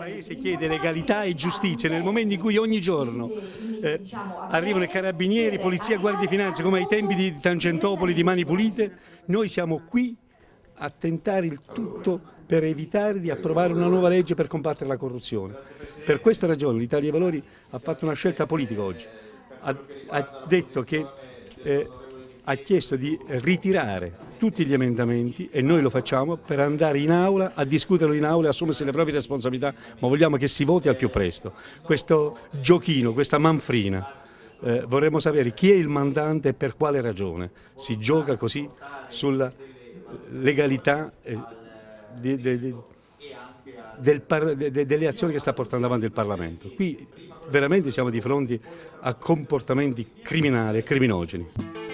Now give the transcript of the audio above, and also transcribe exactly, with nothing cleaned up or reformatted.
Paese chiede legalità e giustizia nel momento in cui ogni giorno eh, arrivano i carabinieri, polizia, guardia di finanza, come ai tempi di Tangentopoli, di Mani Pulite, noi siamo qui a tentare il tutto per evitare di approvare una nuova legge per combattere la corruzione. Per questa ragione l'Italia dei Valori ha fatto una scelta politica oggi, ha, ha detto che eh, ha chiesto di ritirare tutti gli emendamenti e noi lo facciamo per andare in aula a discuterlo in aula e assumersi le proprie responsabilità, ma vogliamo che si voti al più presto. Questo giochino, questa manfrina, eh, vorremmo sapere chi è il mandante e per quale ragione si gioca così sulla legalità eh, di, di, di, del par, de, de, delle azioni che sta portando avanti il Parlamento. Qui veramente siamo di fronte a comportamenti criminali e criminogeni.